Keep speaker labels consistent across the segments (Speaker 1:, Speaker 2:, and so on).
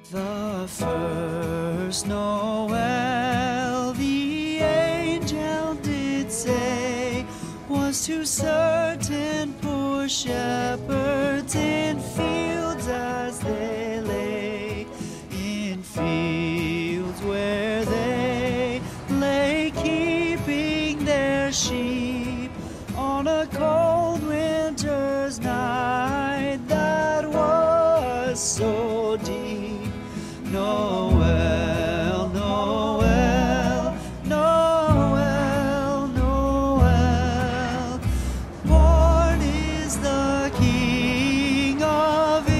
Speaker 1: The first Noel, the angel did say, was to certain poor shepherds in fields as they lay, in fields where they lay keeping their sheep on a cold winter's night that was so deep. Noel, Noel, Noel, Noel, born is the King of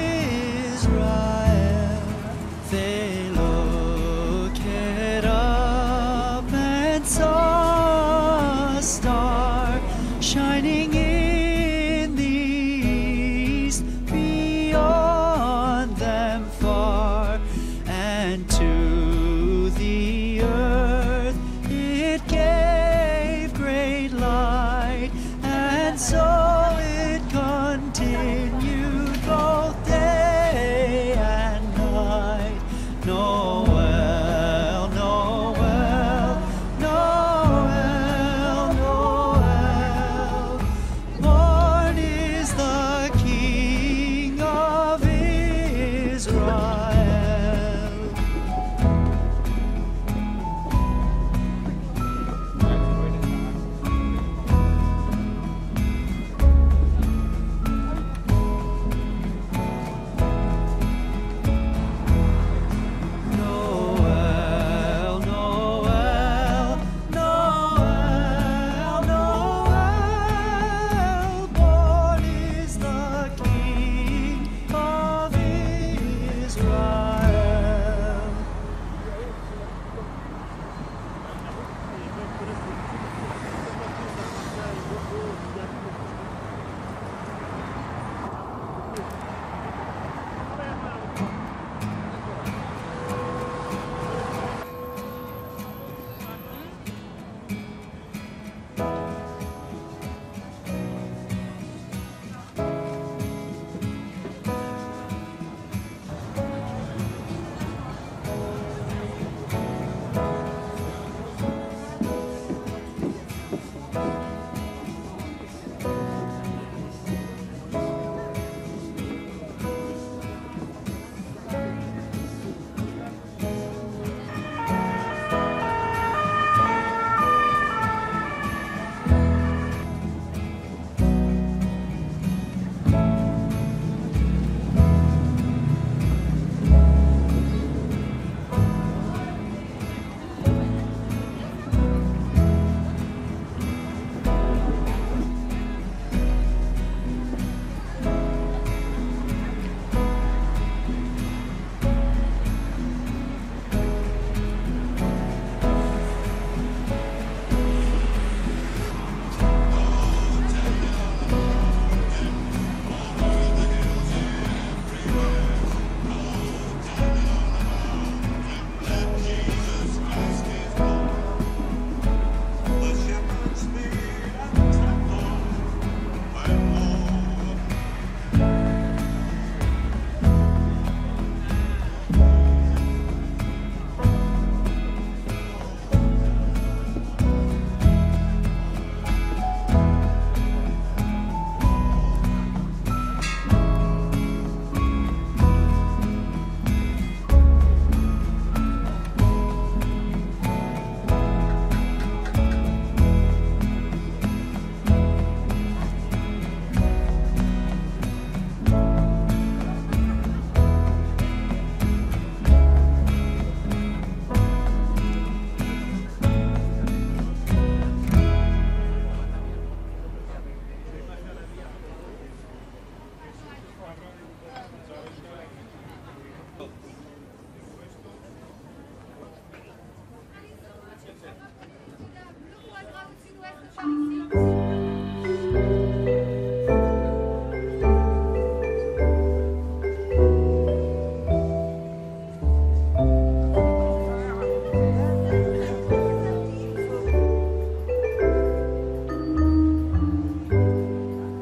Speaker 1: Israel. They looked up and saw a star shining in the east beyond them far. And to the earth it gave great light, and so it continued both day and night. Noel, Noel, Noel, Noel, born is the King of Israel. Noel, Noel, Noel, Noel, born is the King of Israel.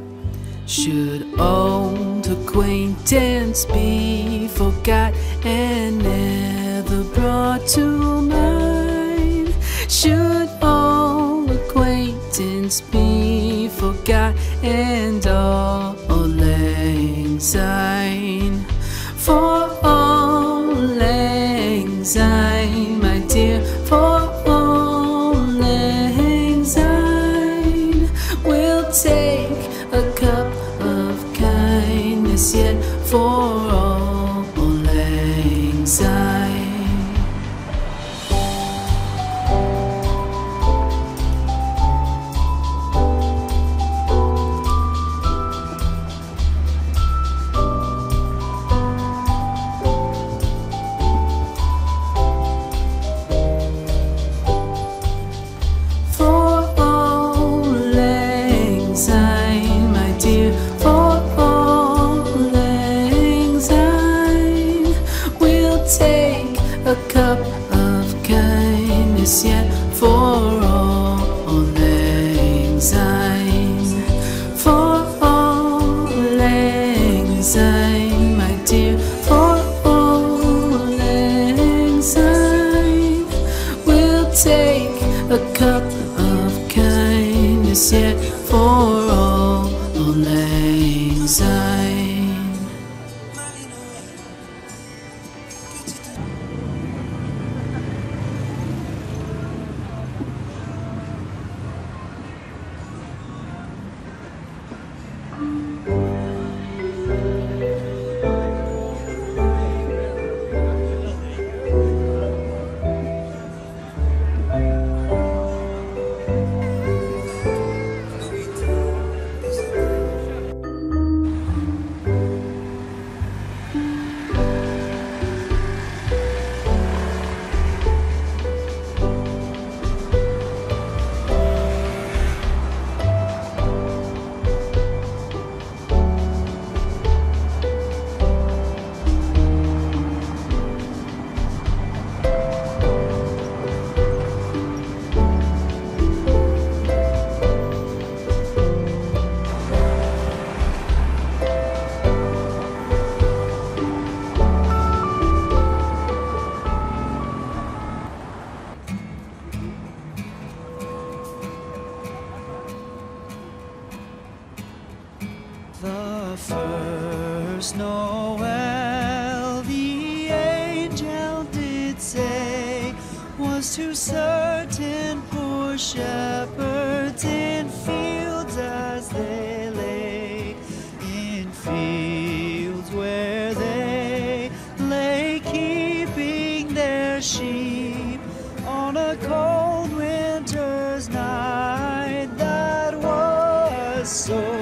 Speaker 2: Should old acquaintance be forgot and sentence be forgot and all lang syne. For all lang syne, my dear, for all lang syne. We'll take a cup of kindness yet for all lang syne. Take a cup of kindness yet for all lang syne. For all lang syne, my dear, for all lang syne. We'll take a cup of kindness yet for all lang syne.
Speaker 1: The first Noel, the angel did say, was to certain poor shepherds in fields as they lay, in fields where they lay keeping their sheep on a cold winter's night that was so